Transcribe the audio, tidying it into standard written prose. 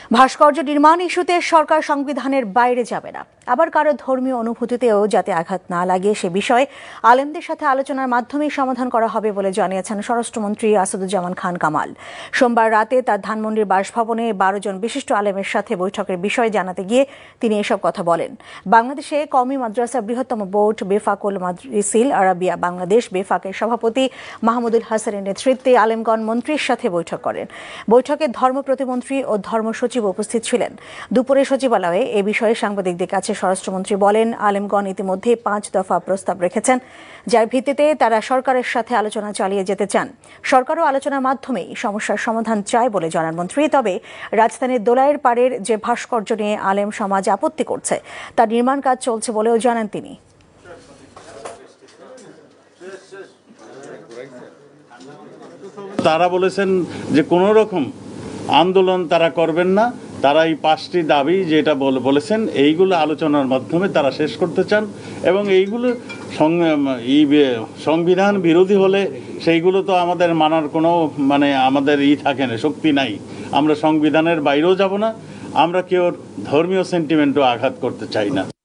ভাস্কর্য নির্মাণ ইস্যুতে সরকার সংবিধানের বাইরে যাবে না, আবার কারো ধর্মীয় অনুভূতিতেও যাতে আঘাত না লাগে সে বিষয়ে আলেমদের সাথে আলোচনার মাধ্যমেই সমাধান করা হবে বলে জানিয়েছেন স্বরাষ্ট্রমন্ত্রী আসাদুজ্জামান খান কামাল। সোমবার রাতে তার ধানমন্ডির বাসভবনে 12 জন বিশিষ্ট আলেমের সাথে বৈঠকের বিষয়ে জানাতে গিয়ে তিনি এসব কথা বলেন। বাংলাদেশে কওমি মাদ্রাসার বৃহত্তম বোর্ড বেফাকুল মাদ্রিসিল আরাবিয়া বাংলাদেশ বেফাকের সভাপতি মাহমুদুল হাসানের নেতৃত্বে আলেমগণ মন্ত্রীর সাথে বৈঠক করেন। বৈঠকে ধর্ম প্রতিমন্ত্রী ও ধর্ম সচিব উপস্থিত ছিলেন। দুপুরে সচিবালয়ে এ বিষয়ে সাংবাদিকদের কাছে স্বরাষ্ট্রমন্ত্রী বলেন, আলেমগণ ইতিমধ্যে 5 দফা প্রস্তাব রেখেছেন, যার ভিত্তিতে তারা সরকারের সাথে আলোচনা চালিয়ে যেতে চান। সরকারও আলোচনার মাধ্যমেই সমস্যার সমাধান চায় বলে জানান মন্ত্রী। তবে রাজধানীর দোলাইয়ের পাড়ের যে ভাস্কর্য নিয়ে আলেম সমাজ আপত্তি করছে তার নির্মাণ কাজ চলছে বলেও জানান তিনি। তারা বলেছেন যে কোনো রকম আন্দোলন তারা করবেন না, তারা এই 5টি দাবি যেটা বলেছেন এইগুলো আলোচনার মাধ্যমে তারা শেষ করতে চান এবং এইগুলো সংবিধান বিরোধী হলে সেইগুলো তো আমাদের মানার কোনো আমাদের থাকে না, শক্তি নাই। আমরা সংবিধানের বাইরেও যাব না, আমরা কেউ ধর্মীয় সেন্টিমেন্টও আঘাত করতে চাই না।